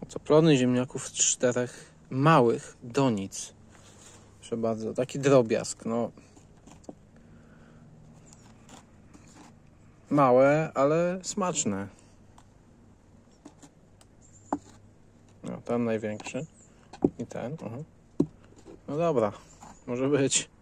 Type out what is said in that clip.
Co plony ziemniaków z 4 małych donic. Proszę bardzo, taki drobiazg, no. Małe, ale smaczne. No, ten największy. I ten. No dobra, może być.